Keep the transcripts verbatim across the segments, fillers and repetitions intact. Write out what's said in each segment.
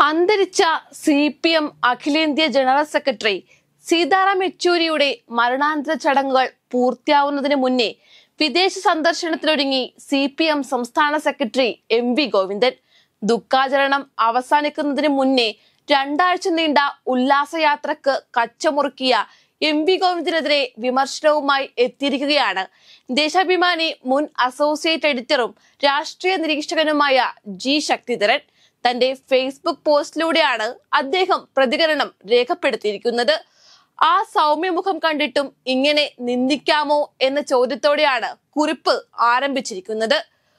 അന്തരിച്ച C P M അഖിലേന്ത്യാ general secretary Sitaram യെച്ചൂരിയുടെ മരണാനന്തര ചടങ്ങുകൾ പൂർത്തിയാവുന്നതിന് മുന്നേ വിദേശ സന്ദർശനത്തിനൊരുങ്ങി സി പി എം സംസ്ഥാന സെക്രട്ടറി എം വി ഗോവിന്ദൻ. ദുഃഖാചരണം അവസാനിക്കുന്നതിന് മുന്നേ രണ്ടാഴ്ച നീണ്ട ഉല്ലാസയാത്രക്ക് കച്ചമുറുക്കിയ എം വി ഗോവിന്ദനെതിരെ വിമർശനവുമായി എത്തിയിരിക്കുകയാണ് ദേശാഭിമാനി മുൻ അസോസിയേറ്റ് എഡിറ്ററും രാഷ്ട്രീയ നിരീക്ഷകനുമായ ജി ശക്തിധരൻ. തന്റെ ഫേസ്ബുക്ക് പോസ്റ്റിലൂടെയാണ് അദ്ദേഹം പ്രതികരണം രേഖപ്പെടുത്തിയിരിക്കുന്നത്. ആ സൗമ്യമുഖം കണ്ടിട്ടും ഇങ്ങനെ നിന്ദിക്കാമോ എന്ന ചോദ്യത്തോടെയാണ് കുറിപ്പ് ആരംഭിച്ചിരിക്കുന്നത്.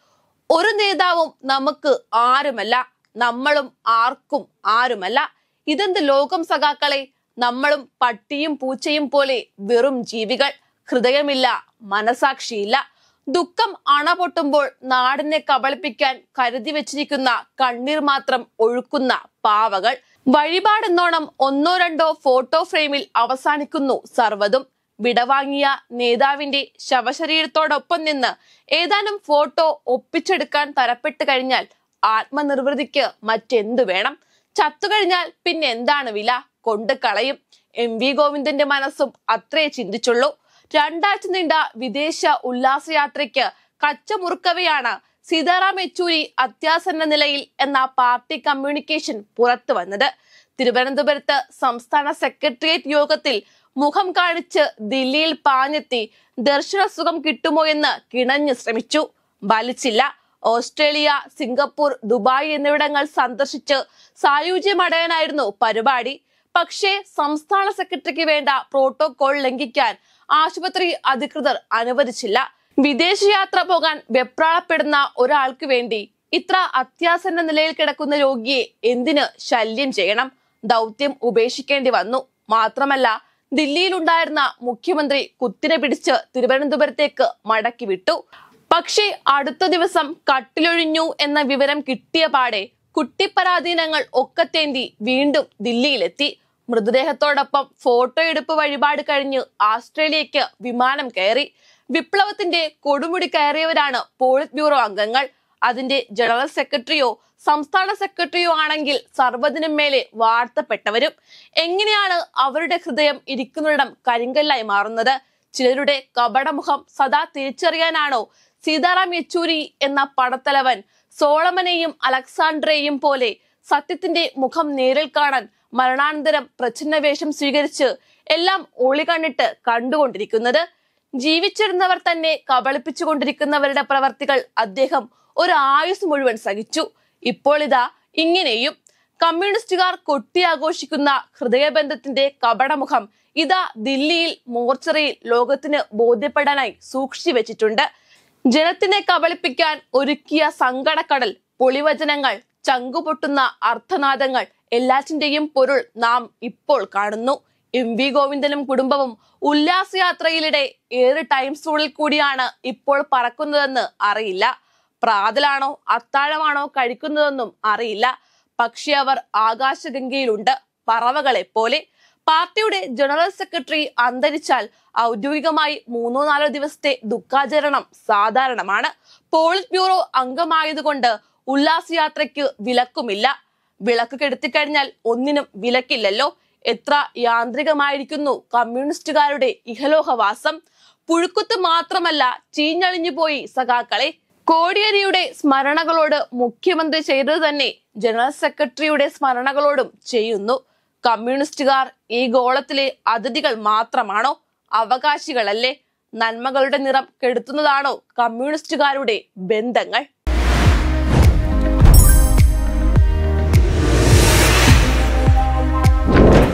ഒരു നേതാവും നമുക്ക് ആരുമല്ല, നമ്മളും ആർക്കും ആരുമല്ല. ഇതെന്ത് ലോകം സഖാക്കളെ, നമ്മളും പട്ടിയും പൂച്ചയും പോലെ വെറും ജീവികൾ. ഹൃദയമില്ല, മനസാക്ഷിയില്ല. ദുഃഖം അണ പൊട്ടുമ്പോൾ നാടിനെ കബളിപ്പിക്കാൻ കരുതി വെച്ചിരിക്കുന്ന കണ്ണീർ മാത്രം ഒഴുക്കുന്ന പാവകൾ. വഴിപാടെന്നോണം ഒന്നോ രണ്ടോ ഫോട്ടോ ഫ്രെയിമിൽ അവസാനിക്കുന്നു സർവ്വതും. വിടവാങ്ങിയ നേതാവിന്റെ ശവശരീരത്തോടൊപ്പം നിന്ന് ഏതാനും ഫോട്ടോ ഒപ്പിച്ചെടുക്കാൻ തരപ്പെട്ട് കഴിഞ്ഞാൽ ആത്മനിർവൃതിക്ക് മറ്റെന്തു വേണം? ചത്തുകഴിഞ്ഞാൽ പിന്നെ എന്താണ് വില? കൊണ്ട് കളയും. എം വി ഗോവിന്ദന്റെ മനസ്സും അത്രേ ചിന്തിച്ചുള്ളൂ. രണ്ടാഴ്ച നീണ്ട വിദേശ ഉല്ലാസയാത്രയ്ക്ക് കച്ചമുറുക്കവെയാണ് സീതാറാം യെച്ചൂരി അത്യാസന്ന നിലയിൽ എന്ന പാർട്ടി കമ്മ്യൂണിക്കേഷൻ പുറത്തു വന്നത്. തിരുവനന്തപുരത്ത് സംസ്ഥാന സെക്രട്ടേറിയറ്റ് യോഗത്തിൽ മുഖം കാണിച്ച് ദില്ലിയിൽ പാഞ്ഞെത്തി ദർശനസുഖം കിട്ടുമോ എന്ന് കിണഞ്ഞു ശ്രമിച്ചു. ഫലിച്ചില്ല. ഓസ്ട്രേലിയ, സിംഗപ്പൂർ, ദുബായ് എന്നിവിടങ്ങൾ സന്ദർശിച്ച് സായുജ്യമടയാനായിരുന്നു പരിപാടി. പക്ഷേ സംസ്ഥാന സെക്രട്ടറിക്ക് വേണ്ട പ്രോട്ടോകോൾ ലംഘിക്കാൻ ആശുപത്രി അധികൃതർ അനുവദിച്ചില്ല. വിദേശയാത്ര പോകാൻ വെപ്രാളപ്പെടുന്ന ഒരാൾക്ക് വേണ്ടി ഇത്ര അത്യാസന്ന നിലയിൽ കിടക്കുന്ന രോഗിയെ എന്തിന് ശല്യം ചെയ്യണം? ദൗത്യം ഉപേക്ഷിക്കേണ്ടി വന്നു. മാത്രമല്ല, ദില്ലിയിലുണ്ടായിരുന്ന മുഖ്യമന്ത്രി കുത്തിനെ പിടിച്ച് തിരുവനന്തപുരത്തേക്ക് മടക്കി വിട്ടു. പക്ഷേ അടുത്ത ദിവസം കട്ടിലൊഴിഞ്ഞു എന്ന വിവരം കിട്ടിയ പാടെ കുട്ടിപ്പരാധീനങ്ങൾ ഒക്കത്തേന്തി വീണ്ടും ദില്ലിയിലെത്തി. മൃതദേഹത്തോടൊപ്പം ഫോട്ടോ എടുപ്പ് വഴിപാട് കഴിഞ്ഞ് ആസ്ട്രേലിയക്ക് വിമാനം കയറി. വിപ്ലവത്തിന്റെ കൊടുമുടി കയറിയവരാണ് പോളിറ്റ് ബ്യൂറോ അംഗങ്ങൾ. അതിന്റെ ജനറൽ സെക്രട്ടറിയോ സംസ്ഥാന സെക്രട്ടറിയോ ആണെങ്കിൽ സർവ്വതിനും മേലെ വാഴ്ത്തപ്പെട്ടവരും. എങ്ങനെയാണ് അവരുടെ ഹൃദയം ഇരിക്കുന്നിടം കരിങ്കല്ലായി മാറുന്നത്? ചിലരുടെ കപടമുഖം സദാ തിരിച്ചറിയാനാണോ സീതാറാം യെച്ചൂരി എന്ന പടത്തലവൻ സോളമനെയും അലക്സാണ്ടറെയും പോലെ സത്യത്തിന്റെ മുഖം നേരിൽ കാണാൻ മരണാനന്തരം പ്രച്ഛന്ന വേഷം സ്വീകരിച്ച് എല്ലാം ഒളി കണ്ടിട്ട് കണ്ടുകൊണ്ടിരിക്കുന്നത്? ജീവിച്ചിരുന്നവർ തന്നെ കബളിപ്പിച്ചുകൊണ്ടിരിക്കുന്നവരുടെ പ്രവർത്തികൾ അദ്ദേഹം ഒരു ആയുസ് മുഴുവൻ സഹിച്ചു. ഇപ്പോൾ ഇതാ ഇങ്ങനെയും. കമ്മ്യൂണിസ്റ്റുകാർ കൊട്ടിയാഘോഷിക്കുന്ന ഹൃദയബന്ധത്തിന്റെ കപടമുഖം ഇതാ ദില്ലിയിൽ മോർച്ചറിയിൽ ലോകത്തിന് ബോധ്യപ്പെടാനായി സൂക്ഷിച്ചു വെച്ചിട്ടുണ്ട്. ജനത്തിനെ കബളിപ്പിക്കാൻ ഒരുക്കിയ സങ്കടക്കടൽ, പൊളിവചനങ്ങൾ, ചങ്കുപൊട്ടുന്ന അർത്ഥനാദങ്ങൾ എല്ലാറ്റിന്റെയും പൊരുൾ നാം ഇപ്പോൾ കാണുന്നു. എം വി ഗോവിന്ദനും കുടുംബവും ഉല്ലാസയാത്രയിലിടെ ഏത് ടൈം സോണിൽ കൂടിയാണ് ഇപ്പോൾ പറക്കുന്നതെന്ന് അറിയില്ല. പ്രാതലാണോ അത്താഴമാണോ കഴിക്കുന്നതെന്നും അറിയില്ല. പക്ഷെ അവർ ആകാശഗംഗയിലുണ്ട്, പറവകളെ പോലെ. പാർട്ടിയുടെ ജനറൽ സെക്രട്ടറി അന്തരിച്ചാൽ ഔദ്യോഗികമായി മൂന്നോ നാലോ ദിവസത്തെ ദുഃഖാചരണം സാധാരണമാണ്. പോളിറ്റ് ബ്യൂറോ അംഗമായതുകൊണ്ട് ഉല്ലാസയാത്രയ്ക്ക് വിലക്കുമില്ല. വിളക്ക് കെടുത്തിക്കഴിഞ്ഞാൽ ഒന്നിനും വിലക്കില്ലല്ലോ. എത്ര യാന്ത്രികമായിരിക്കുന്നു കമ്മ്യൂണിസ്റ്റുകാരുടെ ഇഹലോകവാസം. പുഴുക്കുത്ത് മാത്രമല്ല, ചീഞ്ഞളിഞ്ഞു പോയി സഖാക്കളെ. കോടിയേരിയുടെ സ്മരണകളോട് മുഖ്യമന്ത്രി ചെയ്തത് തന്നെ ജനറൽ സെക്രട്ടറിയുടെ സ്മരണകളോടും ചെയ്യുന്നു. കമ്മ്യൂണിസ്റ്റുകാർ ഈ ഗോളത്തിലെ അതിഥികൾ മാത്രമാണോ? അവകാശികളല്ലേ? നന്മകളുടെ നിറം കെടുത്തുന്നതാണോ കമ്മ്യൂണിസ്റ്റുകാരുടെ ബന്ധങ്ങൾ?